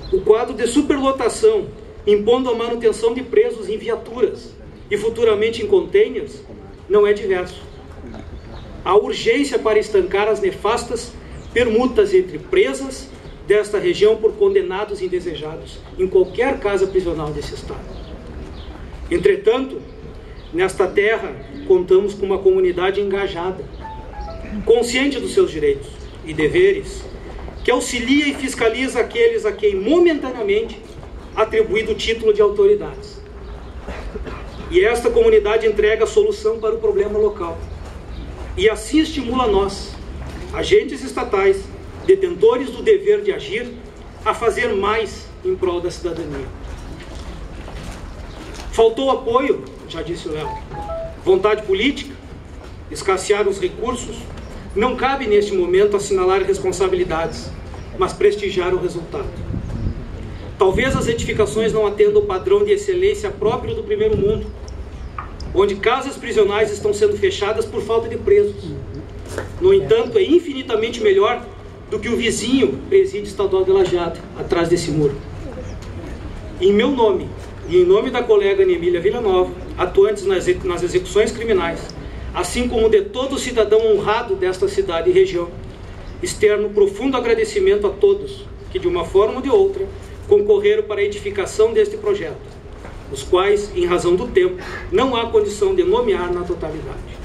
O quadro de superlotação, impondo a manutenção de presos em viaturas e futuramente em containers, não é diverso. Há urgência para estancar as nefastas permutas entre presas desta região por condenados indesejados em qualquer casa prisional desse estado. Entretanto, nesta terra, contamos com uma comunidade engajada, consciente dos seus direitos e deveres, que auxilia e fiscaliza aqueles a quem momentaneamente atribuído o título de autoridades. E esta comunidade entrega a solução para o problema local. E assim estimula nós, agentes estatais, detentores do dever de agir, a fazer mais em prol da cidadania. Faltou apoio, já disse o Léo, vontade política, escassear os recursos. Não cabe neste momento assinalar responsabilidades, mas prestigiar o resultado. Talvez as edificações não atendam o padrão de excelência próprio do primeiro mundo, onde casas prisionais estão sendo fechadas por falta de presos. No entanto, é infinitamente melhor do que o vizinho presídio estadual de Lajeado, atrás desse muro. Em meu nome e em nome da colega Nemília Villanova, atuantes nas execuções criminais, assim como de todo cidadão honrado desta cidade e região, externo profundo agradecimento a todos que, de uma forma ou de outra, concorreram para a edificação deste projeto, os quais, em razão do tempo, não há condição de nomear na totalidade.